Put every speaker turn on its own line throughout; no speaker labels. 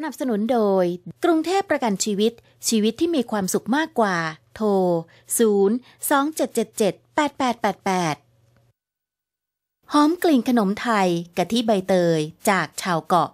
นับสนุนโดยกรุงเทพประกันชีวิตชีวิตที่มีความสุขมากกว่าโทร027778888หอมกลิ่นขนมไทยกะทิใบเตยจากชาวเกาะ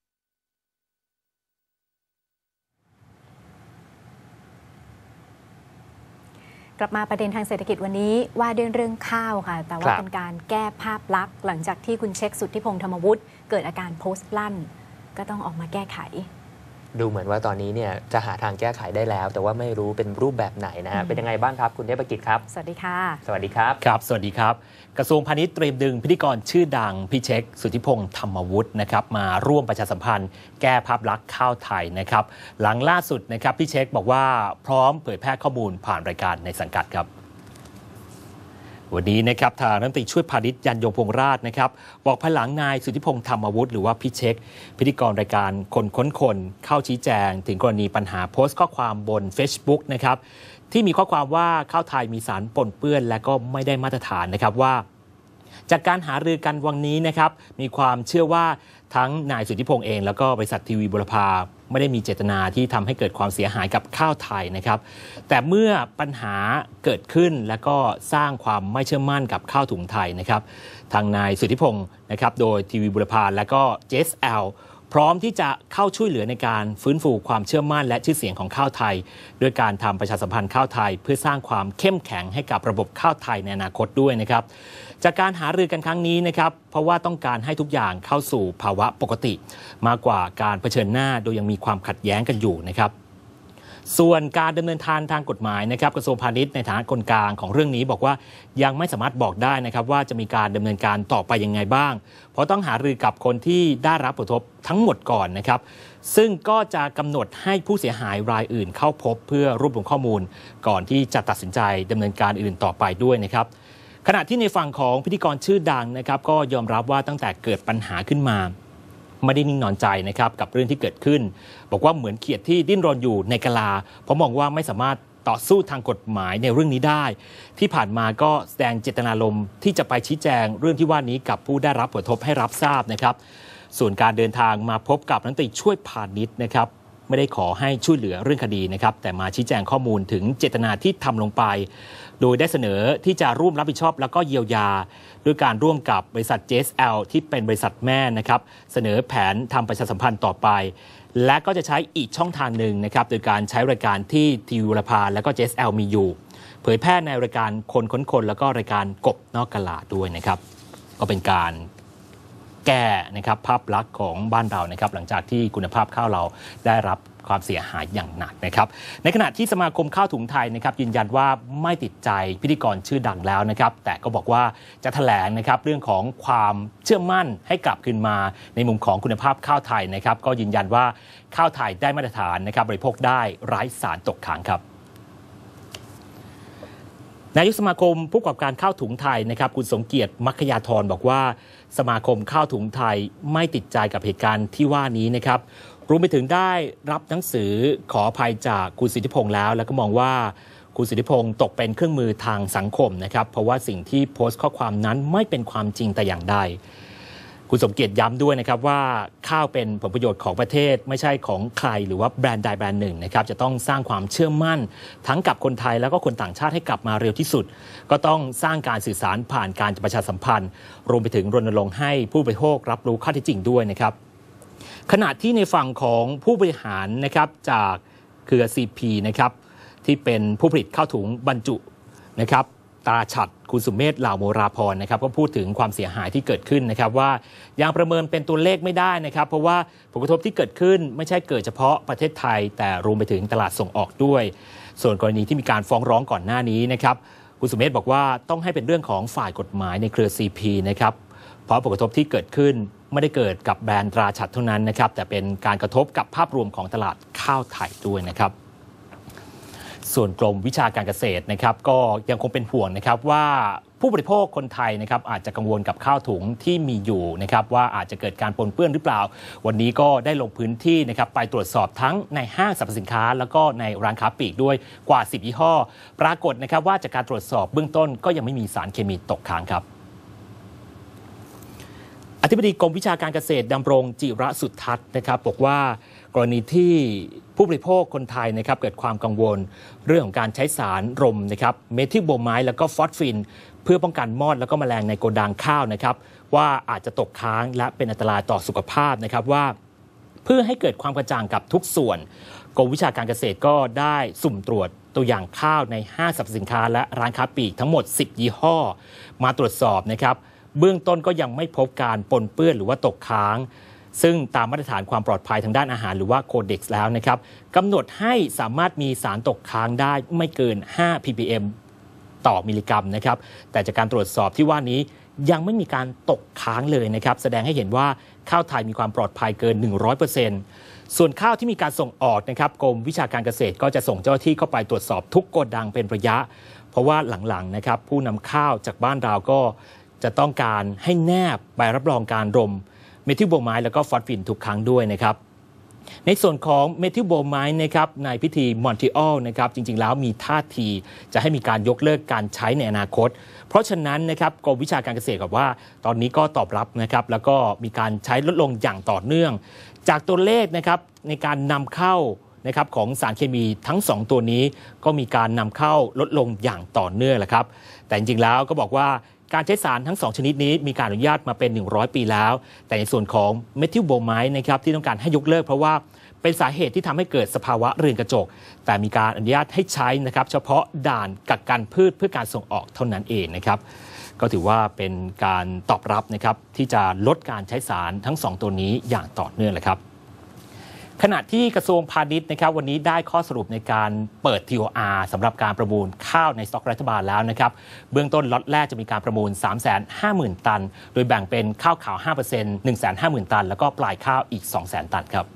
กลับมาประเด็นทางเศรษฐกิจวันนี้ว่าด้วยเรื่องข้าวค่ะแต่ว่าเป็นการแก้ภาพลักษณ์หลังจากที่คุณเช็คสุทธิพงษ์ธรรมวุฒิเกิดอาการโพสต์ลั่นก็ต้องออกมาแก้ไข
ดูเหมือนว่าตอนนี้เนี่ยจะหาทางแก้ไขได้แล้วแต่ว่าไม่รู้เป็นรูปแบบไหนนะฮะเป็นยังไงบ้างครับคุณเทพกิจครับ
สวัสดีค่ะ
สวัสดีครับ
ครับสวัสดีครับกระทรวงพาณิชย์เตรียมดึงพิธีกรชื่อดังพี่เช็คสุทธิพงษ์ธรรมวุฒินะครับมาร่วมประชาสัมพันธ์แก้ภาพลักษณ์ข้าวไทยนะครับหลังล่าสุดนะครับพี่เช็คบอกว่าพร้อมเผยแพร่ข้อมูลผ่านรายการในสังกัดครับวันนี้นะครับทางรัฐมนตรีช่วยพาณิชย์ยันยงพงษ์ราชนะครับบอกภายหลังนายสุทธิพงษ์ธรรมวุฒิหรือว่าพี่เช็คพิธีกรรายการคนค้นคนเข้าชี้แจงถึงกรณีปัญหาโพสต์ข้อความบน Facebook นะครับที่มีข้อความว่าข้าวไทยมีสารปนเปื้อนและก็ไม่ได้มาตรฐานนะครับว่าจากการหารือกันวันนี้นะครับมีความเชื่อว่าทั้งนายสุทธิพงษ์เองแล้วก็บริษัททีวีบุรพาไม่ได้มีเจตนาที่ทำให้เกิดความเสียหายกับข้าวไทยนะครับแต่เมื่อปัญหาเกิดขึ้นและก็สร้างความไม่เชื่อมั่นกับข้าวถุงไทยนะครับทางนายสุทธิพงษ์นะครับโดยทีวีบุรพาและก็ JSL พร้อมที่จะเข้าช่วยเหลือในการฟื้นฟูความเชื่อมั่นและชื่อเสียงของข้าวไทยด้วยการทำประชาสัมพันธ์ข้าวไทยเพื่อสร้างความเข้มแข็งให้กับระบบข้าวไทยในอนาคตด้วยนะครับจากการหารือกันครั้งนี้นะครับเพราะว่าต้องการให้ทุกอย่างเข้าสู่ภาวะปกติมากกว่าการเผชิญหน้าโดยยังมีความขัดแย้งกันอยู่นะครับส่วนการดำเนินทางกฎหมายนะครับกระทรวงพาณิชย์ในฐานะคนกลางของเรื่องนี้บอกว่ายังไม่สามารถบอกได้นะครับว่าจะมีการดำเนินการต่อไปยังไงบ้างเพราะต้องหารือกับคนที่ได้รับผลกระทบทั้งหมดก่อนนะครับซึ่งก็จะกำหนดให้ผู้เสียหายรายอื่นเข้าพบเพื่อรวบรวมข้อมูลก่อนที่จะตัดสินใจดำเนินการอื่นต่อไปด้วยนะครับขณะที่ในฝั่งของพิธีกรชื่อดังนะครับก็ยอมรับว่าตั้งแต่เกิดปัญหาขึ้นมาไม่ได้นิ่งนอนใจนะครับกับเรื่องที่เกิดขึ้นบอกว่าเหมือนเขียดที่ดิ้นรนอยู่ในกะลาเพราะมองว่าไม่สามารถต่อสู้ทางกฎหมายในเรื่องนี้ได้ที่ผ่านมาก็แสดงเจตนารมณ์ที่จะไปชี้แจงเรื่องที่ว่านี้กับผู้ได้รับผลกระทบให้รับทราบนะครับส่วนการเดินทางมาพบกับรัฐมนตรีช่วยพาณิชย์นะครับไม่ได้ขอให้ช่วยเหลือเรื่องคดีนะครับแต่มาชี้แจงข้อมูลถึงเจตนาที่ทำลงไปโดยได้เสนอที่จะร่วมรับผิดชอบแล้วก็เยียวยาด้วยการร่วมกับบริษัท JSL ที่เป็นบริษัทแม่นะครับเสนอแผนทำประชาสัมพันธ์ต่อไปและก็จะใช้อีกช่องทางหนึ่งนะครับโดยการใช้รายการที่ทีวีบุรพาและก็ JSL มีอยู่เผยแพร่ในรายการคนค้นคนแล้วก็รายการกบนอกกะลาด้วยนะครับก็เป็นการแก้นะครับภาพลักษณ์ของบ้านเรานะครับหลังจากที่คุณภาพข้าวเราได้รับความเสียหายอย่างหนักนะครับในขณะที่สมาคมข้าวถุงไทยนะครับยืนยันว่าไม่ติดใจพิธีกรชื่อดังแล้วนะครับแต่ก็บอกว่าจะแถลงนะครับเรื่องของความเชื่อมั่นให้กลับคืนมาในมุมของคุณภาพข้าวไทยนะครับก็ยืนยันว่าข้าวไทยได้มาตรฐานนะครับบริโภคได้ไร้สารตกค้างครับนายกสมาคมผู้ประกอบการข้าวถุงไทยนะครับคุณสมเกียรติมัคคยาธรบอกว่าสมาคมข้าวถุงไทยไม่ติดใจกับเหตุการณ์ที่ว่านี้นะครับรวมไปถึงได้รับหนังสือขออภัยจากคุณสุทธิพงษ์แล้วก็มองว่าคุณสุทธิพงษ์ตกเป็นเครื่องมือทางสังคมนะครับเพราะว่าสิ่งที่โพสต์ข้อความนั้นไม่เป็นความจริงแต่อย่างใดคุณสมเกียรติย้ำด้วยนะครับว่าข้าวเป็นผลประโยชน์ของประเทศไม่ใช่ของใครหรือว่าแบรนด์ใดแบรนด์หนึ่งนะครับจะต้องสร้างความเชื่อมั่นทั้งกับคนไทยแล้วก็คนต่างชาติให้กลับมาเร็วที่สุดก็ต้องสร้างการสื่อสารผ่านการประชาสัมพันธ์รวมไปถึงรณรงค์ให้ผู้บริโภครับรู้ข้อเท็จจริงด้วยนะครับขณะที่ในฝั่งของผู้บริหารนะครับจากเครือ CP นะครับที่เป็นผู้ผลิตข้าวถุงบรรจุนะครับตาฉัตรคุณสุเมธเหล่าโมราพรนะครับก็พูดถึงความเสียหายที่เกิดขึ้นนะครับว่ายังประเมินเป็นตัวเลขไม่ได้นะครับเพราะว่าผลกระทบที่เกิดขึ้นไม่ใช่เกิดเฉพาะประเทศไทยแต่รวมไปถึงตลาดส่งออกด้วยส่วนกรณีที่มีการฟ้องร้องก่อนหน้านี้นะครับคุณสุเมธบอกว่าต้องให้เป็นเรื่องของฝ่ายกฎหมายในเครือ CP นะครับเพราะผลกระทบที่เกิดขึ้นไม่ได้เกิดกับแบรนด์ตราฉัตรเท่านั้นนะครับแต่เป็นการกระทบกับภาพรวมของตลาดข้าวไทยด้วยนะครับส่วนกรมวิชาการเกษตรนะครับก็ยังคงเป็นห่วงนะครับว่าผู้บริโภคคนไทยนะครับอาจจะกังวลกับข้าวถุงที่มีอยู่นะครับว่าอาจจะเกิดการปนเปื้อนหรือเปล่าวันนี้ก็ได้ลงพื้นที่นะครับไปตรวจสอบทั้งในห้างสรรพสินค้าแล้วก็ในร้านค้าปลีกด้วยกว่า10ยี่ห้อปรากฏนะครับว่าจากการตรวจสอบเบื้องต้นก็ยังไม่มีสารเคมีตกค้างครับอธิบดีกรมวิชาการเกษตรดำรงจิระสุทัศน์นะครับบอกว่ากกรณีที่ผู้บริโภคคนไทยนะครับเกิดความกังวลเรื่องของการใช้สารรมนะครับเมทิลโบรไมด์แล้วก็ฟอสฟินเพื่อป้องกันมอดแล้วก็แมลงในโกดังข้าวนะครับว่าอาจจะตกค้างและเป็นอันตรายต่อสุขภาพนะครับว่าเพื่อให้เกิดความกระจ่างกับทุกส่วนกรมวิชาการเกษตรก็ได้สุ่มตรวจตัวอย่างข้าวในห้างสรรพสินค้าและร้านค้าปลีกทั้งหมด10ยี่ห้อมาตรวจสอบนะครับเบื้องต้นก็ยังไม่พบการปนเปื้อนหรือว่าตกค้างซึ่งตามมาตรฐานความปลอดภัยทางด้านอาหารหรือว่าโคเด็กซ์แล้วนะครับกำหนดให้สามารถมีสารตกค้างได้ไม่เกิน5 ppm ต่อมิลลิกรัมนะครับแต่จากการตรวจสอบที่ว่านี้ยังไม่มีการตกค้างเลยนะครับแสดงให้เห็นว่าข้าวไทยมีความปลอดภัยเกิน 100%ส่วนข้าวที่มีการส่งออกนะครับกรมวิชาการเกษตรก็จะส่งเจ้าหน้าที่เข้าไปตรวจสอบทุกโกดังเป็นระยะเพราะว่าหลังๆนะครับผู้นำข้าวจากบ้านเราก็จะต้องการให้แนบใบรับรองการรมเมทิลโบรไมด์แล้วก็ฟอสฟินทุกครั้งด้วยนะครับในส่วนของเมทิลโบรไมด์นะครับในพิธีมอนทรีออลนะครับจริงๆแล้วมีท่าทีจะให้มีการยกเลิกการใช้ในอนาคตเพราะฉะนั้นนะครับกรมวิชาการเกษตรบอกว่าตอนนี้ก็ตอบรับนะครับแล้วก็มีการใช้ลดลงอย่างต่อเนื่องจากตัวเลขนะครับในการนำเข้านะครับของสารเคมีทั้ง2ตัวนี้ก็มีการนำเข้าลดลงอย่างต่อเนื่องแหละครับแต่จริงๆแล้วก็บอกว่าการใช้สารทั้ง2ชนิดนี้มีการอนุญาตมาเป็น100ปีแล้วแต่ในส่วนของเมทิลโบรไมด์นะครับที่ต้องการให้ยกเลิกเพราะว่าเป็นสาเหตุที่ทำให้เกิดสภาวะเรือนกระจกแต่มีการอนุญาตให้ใช้นะครับเฉพาะด่านกักกันพืชเพื่อการส่งออกเท่านั้นเองนะครับก็ถือว่าเป็นการตอบรับนะครับที่จะลดการใช้สารทั้ง2ตัวนี้อย่างต่อเนื่องเลยครับขณะที่กระทรวงพาณิชย์นะครับวันนี้ได้ข้อสรุปในการเปิด TOR สำหรับการประมูลข้าวในสต็อกรัฐบาลแล้วนะครับเบื้องต้นล็อตแรกจะมีการประมูล 350,000 ตันโดยแบ่งเป็นข้าวขาว 5% 150,000 ตันแล้วก็ปลายข้าวอีก 200,000 ตันครับ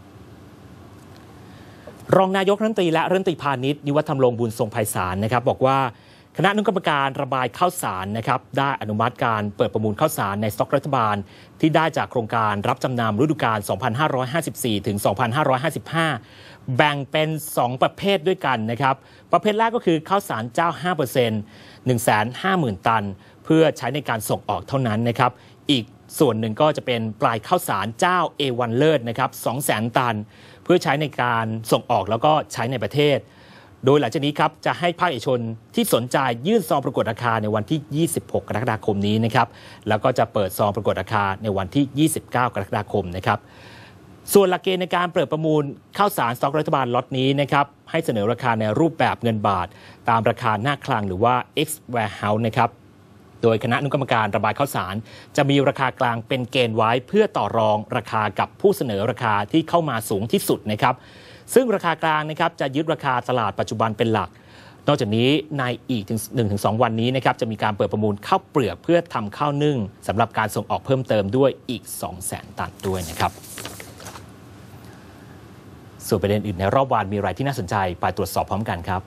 รองนายกรัฐมนตรีและรัฐมนตรีพาณิชย์นิวัฒน์ ธรรมรงค์ บุญทรงไพศาลนะครับบอกว่าคณะอนุกรรมการระบายข้าวสารนะครับได้อนุมัติการเปิดประมูลข้าวสารในสต็อกรัฐบาลที่ได้จากโครงการรับจำนำฤดูกาล 2554 ถึง 2555 แบ่งเป็น 2 ประเภทด้วยกันนะครับประเภทแรกก็คือข้าวสารเจ้า 5% 150,000 ตันเพื่อใช้ในการส่งออกเท่านั้นนะครับอีกส่วนหนึ่งก็จะเป็นปลายข้าวสารเจ้า A1 เลิศนะครับ 200,000 ตันเพื่อใช้ในการส่งออกแล้วก็ใช้ในประเทศโดยหลังจากนี้ครับจะให้ภาคเอกชนที่สนใจยื่นซองประกวดราคาในวันที่ 26 กรกฎาคมนี้นะครับแล้วก็จะเปิดซองประกวดราคาในวันที่ 29 กรกฎาคมนะครับส่วนหลักเกณฑ์ในการเปิดประมูลข้าวสารสต็อกรัฐบาลล็อตนี้นะครับให้เสนอราคาในรูปแบบเงินบาทตามราคาหน้าคลังหรือว่า X warehouse นะครับโดยคณะอนุกรรมการระบายข้าวสารจะมีราคากลางเป็นเกณฑ์ไว้เพื่อต่อรองราคากับผู้เสนอราคาที่เข้ามาสูงที่สุดนะครับซึ่งราคากลางนะครับจะยึดราคาตลาดปัจจุบันเป็นหลักนอกจากนี้ในอีก 1-2 วันนี้นะครับจะมีการเปิดประมูลข้าวเปลือกเพื่อทำข้าวนึ่งสำหรับการส่งออกเพิ่มเติมด้วยอีก 200,000 ตันด้วยนะครับส่วนประเด็นอื่นในรอบวันมีอะไรที่น่าสนใจไปตรวจสอบพร้อมกันครับ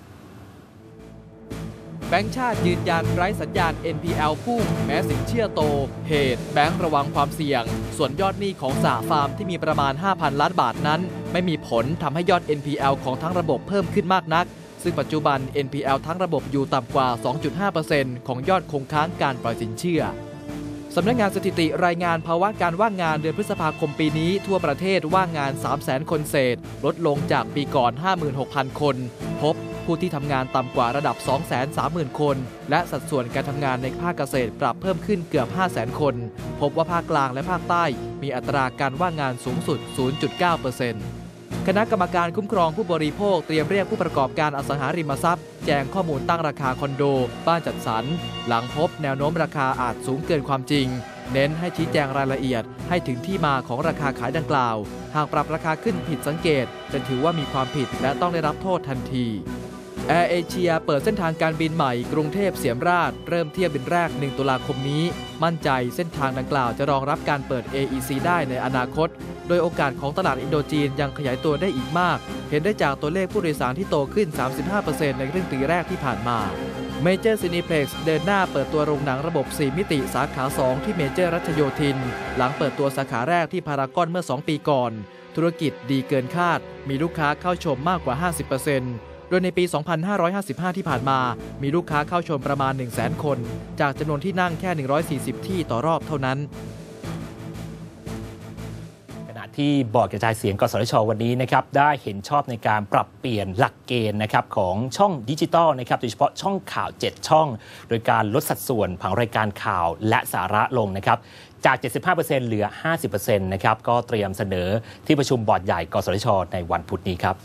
แบงก์ชาติยืนยันไร้สัญญาณ NPL พุ่งแม้สินเชื่อโตเหตุแบงก์ระวังความเสี่ยงส่วนยอดหนี้ของสหฟาร์มที่มีประมาณ 5,000 ล้านบาทนั้นไม่มีผลทำให้ยอด NPL ของทั้งระบบเพิ่มขึ้นมากนักซึ่งปัจจุบัน NPL ทั้งระบบอยู่ต่ำกว่า 2.5% ของยอดคงค้างการปล่อยสินเชื่อสำนักงานสถิติรายงานภาวะการว่างงานเดือนพฤษภาคมปีนี้ทั่วประเทศว่างงาน 300,000 คนเศษลดลงจากปีก่อน 56,000 คนพบผู้ที่ทำงานต่ำกว่าระดับ 230,000 คนและสัดส่วนการทำงานในภาคเกษตรปรับเพิ่มขึ้นเกือบ 500,000 คนพบว่าภาคกลางและภาคใต้มีอัตราการว่างงานสูงสุด 0.9% คณะกรรมการคุ้มครองผู้บริโภคเตรียมเรียกผู้ประกอบการอสังหาริมทรัพย์แจ้งข้อมูลตั้งราคาคอนโดบ้านจัดสรรหลังพบแนวโน้มราคาอาจสูงเกินความจริงเน้นให้ชี้แจงรายละเอียดให้ถึงที่มาของราคาขายดังกล่าวหากปรับราคาขึ้นผิดสังเกตจะถือว่ามีความผิดและต้องได้รับโทษทันทีแอร์เอเชียเปิดเส้นทางการบินใหม่กรุงเทพเสียมราชเริ่มเที่ยวบินแรก1 ตุลาคมนี้มั่นใจเส้นทางดังกล่าวจะรองรับการเปิด AEC ได้ในอนาคตโดยโอกาสของตลาดอินโดจีนยังขยายตัวได้อีกมากเห็นได้จากตัวเลขผู้โดยสารที่โตขึ้น 35% ในครึ่งปีแรกที่ผ่านมา Major Cineplex เดินหน้าเปิดตัวโรงหนังระบบ 4 มิติสาขา 2 ที่เมเจอร์รัชโยธินหลังเปิดตัวสาขาแรกที่พารากอนเมื่อ 2 ปีก่อนธุรกิจดีเกินคาดมีลูกค้าเข้าชมมากกว่า 50%โดยในปี 2555 ที่ผ่านมามีลูกค้าเข้าชมประมาณ 100,000 คนจากจำนวนที่นั่งแค่ 140 ที่ต่อรอบเท่านั้น
ที่บอร์ดกระจายเสียงกสทช.วันนี้นะครับได้เห็นชอบในการปรับเปลี่ยนหลักเกณฑ์นะครับของช่องดิจิตอลนะครับโดยเฉพาะช่องข่าว7ช่องโดยการลดสัดส่วนผังรายการข่าวและสาระลงนะครับจาก 75% เหลือ 50% นะครับก็เตรียมเสนอที่ประชุมบอร์ดใหญ่กสทช.ในวันพุธนี้ครับ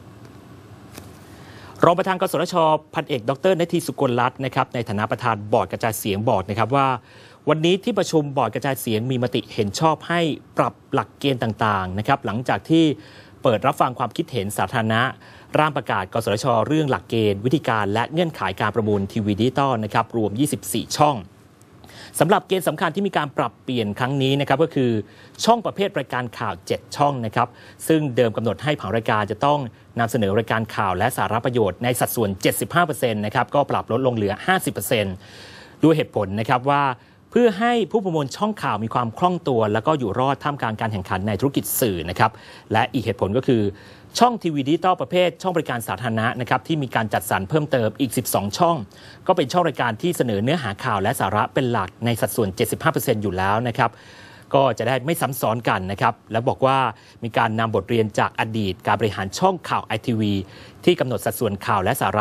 รองประธานกสทช.พันเอกดร.ณทีสุกลรัตน์นะครับในฐานะประธานบอร์ดกระจายเสียงบอกนะครับว่าวันนี้ที่ประชุมบอร์ดกระจายเสียงมีมติเห็นชอบให้ปรับหลักเกณฑ์ต่างๆนะครับหลังจากที่เปิดรับฟังความคิดเห็นสาธารณะร่างประกาศกสทช.เรื่องหลักเกณฑ์วิธีการและเงื่อนไขการประมูลทีวีดิจิตอลนะครับรวม24ช่องสำหรับเกณฑ์สำคัญที่มีการปรับเปลี่ยนครั้งนี้นะครับก็คือช่องประเภทรายการข่าว7ช่องนะครับซึ่งเดิมกำหนดให้ผังรายการจะต้องนำเสนอรายการข่าวและสาระประโยชน์ในสัดส่วน 75% นะครับก็ปรับลดลงเหลือ 50% ด้วยเหตุผลนะครับว่าเพื่อให้ผู้ประมูลช่องข่าวมีความคล่องตัวแล้วก็อยู่รอดท่ามกลางการแข่งขันในธุรกิจสื่อนะครับและอีกเหตุผลก็คือช่องทีวีดิจิตอลประเภทช่องบริการสาธารณะนะครับที่มีการจัดสรรเพิ่มเติมอีก12ช่องก็เป็นช่องรายการที่เสนอเนื้อหาข่าวและสาระเป็นหลักในสัดส่วน 75% อยู่แล้วนะครับก็จะได้ไม่ซ้ำซ้อนกันนะครับและบอกว่ามีการนำบทเรียนจากอดีตการบริหารช่องข่าว ITV ที่กำหนดสัดส่วนข่าวและสาระ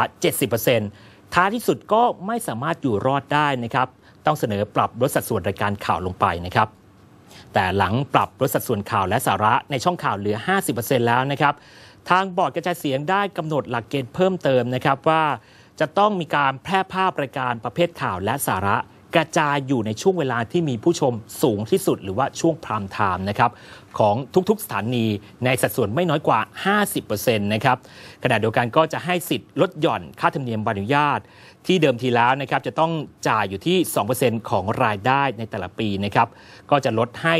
70% ท้ายที่สุดก็ไม่สามารถอยู่รอดได้นะครับต้องเสนอปรับลดสัดส่วนรายการข่าวลงไปนะครับแต่หลังปรับลดสัดส่วนข่าวและสาระในช่องข่าวเหลือ 50% แล้วนะครับทางบอร์ดกระจายเสียงได้กำหนดหลักเกณฑ์เพิ่มเติมนะครับว่าจะต้องมีการแพร่ภาพรายการประเภทข่าวและสาระกระจายอยู่ในช่วงเวลาที่มีผู้ชมสูงที่สุดหรือว่าช่วงพรามไทม์นะครับของทุกๆสถานีในสัดส่วนไม่น้อยกว่า 50% นะครับขณะเดียวกันก็จะให้สิทธิ์ลดหย่อนค่าธรรมเนียมใบอนุญาตที่เดิมทีแล้วนะครับจะต้องจ่ายอยู่ที่ 2% ของรายได้ในแต่ละปีนะครับก็จะลดให้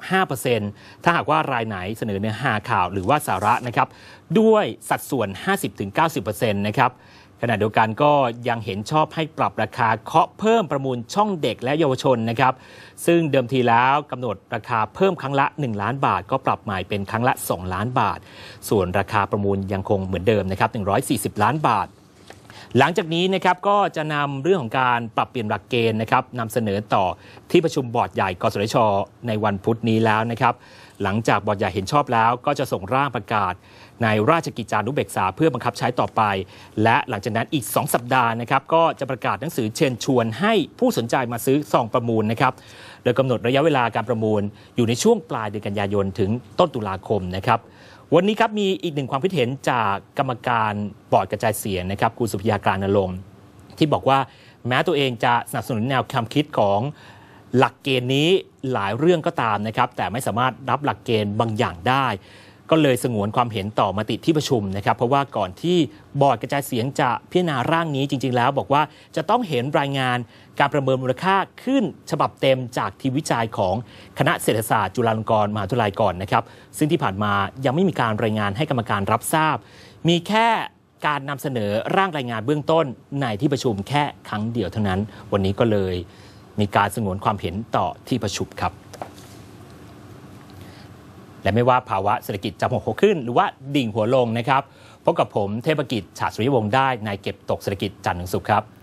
15% ถ้าหากว่ารายไหนเสนอเนื้อหาข่าวหรือว่าสาระนะครับด้วยสัดส่วน 50-90% นะครับขณะเดียวกันก็ยังเห็นชอบให้ปรับราคาเคาะเพิ่มประมูลช่องเด็กและเยาวชนนะครับซึ่งเดิมทีแล้วกำหนดราคาเพิ่มครั้งละ1ล้านบาทก็ปรับใหม่เป็นครั้งละ2ล้านบาทส่วนราคาประมูลยังคงเหมือนเดิมนะครับ140ล้านบาทหลังจากนี้นะครับก็จะนำเรื่องของการปรับเปลี่ยนหลักเกณฑ์นะครับนำเสนอต่อที่ประชุมบอร์ดใหญ่กสทช.ในวันพุธนี้แล้วนะครับหลังจากบอร์ดใหญ่เห็นชอบแล้วก็จะส่งร่างประกาศในราชกิจจานุเบกษาเพื่อบังคับใช้ต่อไปและหลังจากนั้นอีก2สัปดาห์นะครับก็จะประกาศหนังสือเชิญชวนให้ผู้สนใจมาซื้อซองประมูลนะครับโดยกำหนดระยะเวลาการประมูลอยู่ในช่วงปลายเดือนกันยายนถึงต้นตุลาคมนะครับวันนี้ครับมีอีกหนึ่งความคิดเห็นจากกรรมการบอร์ดกระจายเสียงนะครับคุณสุภยากลางนรงค์ที่บอกว่าแม้ตัวเองจะสนับสนุนแนวความคิดของหลักเกณฑ์นี้หลายเรื่องก็ตามนะครับแต่ไม่สามารถรับหลักเกณฑ์บางอย่างได้ก็เลยสงวนความเห็นต่อมติที่ประชุมนะครับเพราะว่าก่อนที่บอร์ดกระจายเสียงจะพิจารณาร่างนี้จริงๆแล้วบอกว่าจะต้องเห็นรายงานการประเมินมูลค่าขึ้นฉบับเต็มจากทีมวิจัยของคณะเศรษฐศาสตร์จุฬาลงกรณ์มหาวิทยาลัยก่อนนะครับซึ่งที่ผ่านมายังไม่มีการรายงานให้กรรมการรับทราบมีแค่การนำเสนอร่างรายงานเบื้องต้นในที่ประชุมแค่ครั้งเดียวเท่านั้นวันนี้ก็เลยมีการสงวนความเห็นต่อที่ประชุมครับและไม่ว่าภาวะเศรษฐกิจจะหัวขึ้นหรือว่าดิ่งหัวลงนะครับพบกับผมเทพกิจ ฉาสุริยวงศ์ได้ในเก็บตกเศรษฐกิจจันทร์ถึงศุกร์ครับ